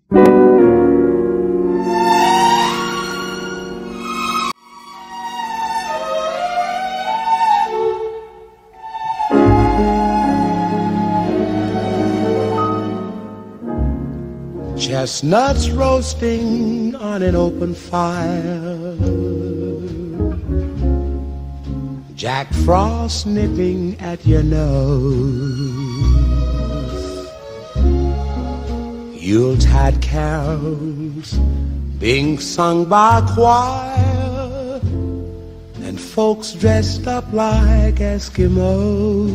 Chestnuts roasting on an open fire, Jack Frost nipping at your nose, Yuletide carols being sung by a choir, and folks dressed up like Eskimos.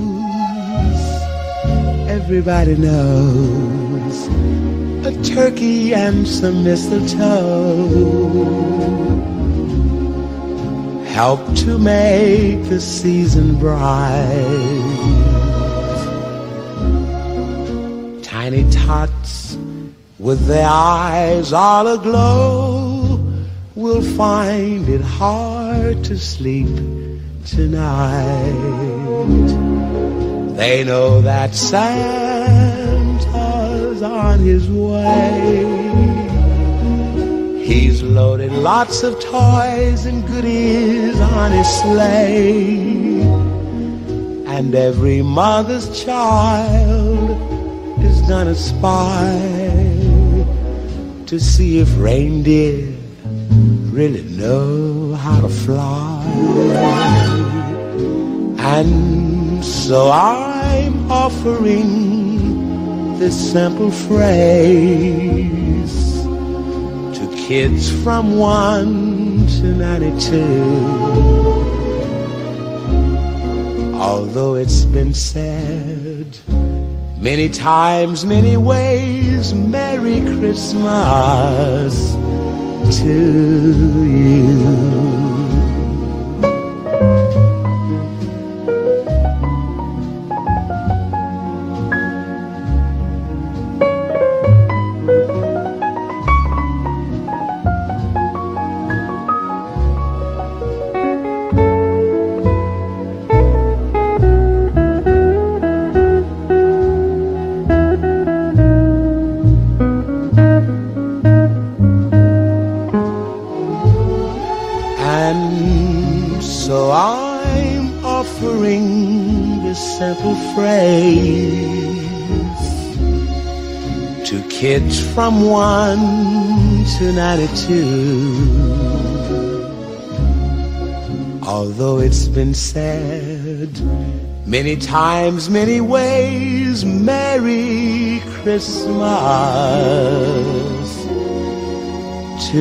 Everybody knows a turkey and some mistletoe help to make the season bright. Tiny tots with their eyes all aglow will find it hard to sleep tonight. They know that Santa's on his way. He's loaded lots of toys and goodies on his sleigh, and every mother's child is gonna spy to see if reindeer really know how to fly. And so I'm offering this simple phrase to kids from 1 to 92. Although it's been said many times, many ways, Merry Christmas to you. So I'm offering this simple phrase to kids from 1 to 92. Although it's been said many times, many ways, Merry Christmas to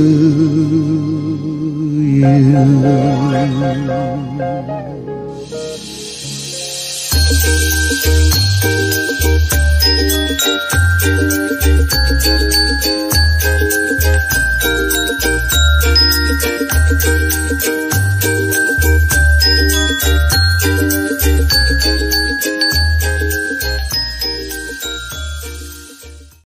you.